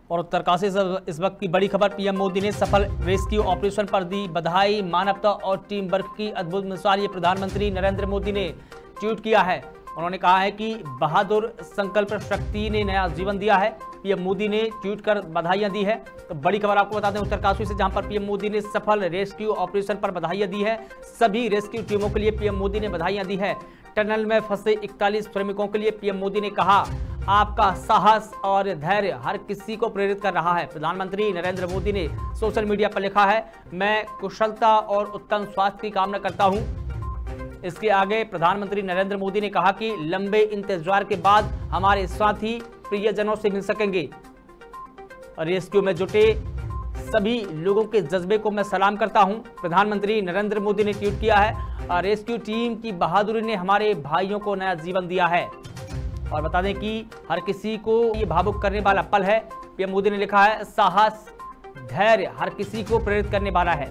और उत्तरकाशी से इस वक्त की बड़ी खबर। पीएम मोदी ने सफल रेस्क्यू ऑपरेशन पर दी बधाई। मानवता और टीम वर्क की अद्भुत मिसाल ये प्रधानमंत्री नरेंद्र मोदी ने ट्वीट किया है। उन्होंने कहा है कि बहादुर संकल्प शक्ति ने नया जीवन दिया है। पीएम मोदी ने ट्वीट कर बधाइयां दी है। तो बड़ी खबर आपको बता दें उत्तरकाशी से, जहां पर पीएम मोदी ने सफल रेस्क्यू ऑपरेशन पर बधाइयां दी है। सभी रेस्क्यू टीमों के लिए पीएम मोदी ने बधाइयां दी है। टनल में फंसे 41 श्रमिकों के लिए पीएम मोदी ने कहा, आपका साहस और धैर्य हर किसी को प्रेरित कर रहा है। प्रधानमंत्री नरेंद्र मोदी ने सोशल मीडिया पर लिखा है, मैं कुशलता और उत्तम स्वास्थ्य की कामना करता हूं। इसके आगे प्रधानमंत्री नरेंद्र मोदी ने कहा कि लंबे इंतजार के बाद हमारे साथी प्रियजनों से मिल सकेंगे। रेस्क्यू में जुटे सभी लोगों के जज्बे को मैं सलाम करता हूं। प्रधानमंत्री नरेंद्र मोदी ने ट्वीट किया है, रेस्क्यू टीम की बहादुरी ने हमारे भाइयों को नया जीवन दिया है। और बता दें कि हर किसी को ये भावुक करने वाला पल है। पीएम मोदी ने लिखा है, साहस धैर्य हर किसी को प्रेरित करने वाला है।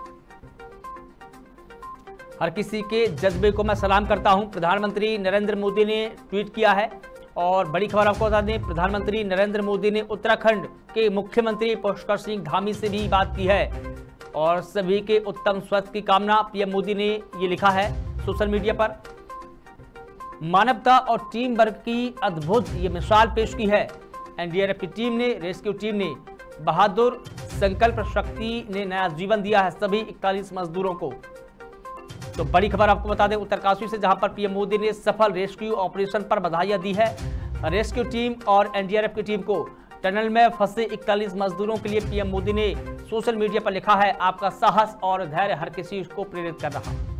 हर किसी के जज्बे को मैं सलाम करता हूं, प्रधानमंत्री नरेंद्र मोदी ने ट्वीट किया है। और बड़ी खबर आपको बता दें, प्रधानमंत्री नरेंद्र मोदी ने उत्तराखंड के मुख्यमंत्री पुष्कर सिंह धामी से भी बात की है और सभी के उत्तम स्वास्थ्य की कामना पीएम मोदी ने ये लिखा है सोशल मीडिया पर। मानवता और टीम वर्क की अद्भुत ये मिसाल पेश की है। एनडीआरएफ की टीम ने, रेस्क्यू टीम ने, बहादुर संकल्प शक्ति ने नया जीवन दिया है सभी 41 मजदूरों को। तो बड़ी खबर आपको बता दें उत्तरकाशी से, जहां पर पीएम मोदी ने सफल रेस्क्यू ऑपरेशन पर बधाइयां दी है। रेस्क्यू टीम और एनडीआरएफ की टीम को। टनल में फंसे 41 मजदूरों के लिए पीएम मोदी ने सोशल मीडिया पर लिखा है, आपका साहस और धैर्य हर किसी को प्रेरित कर रहा है।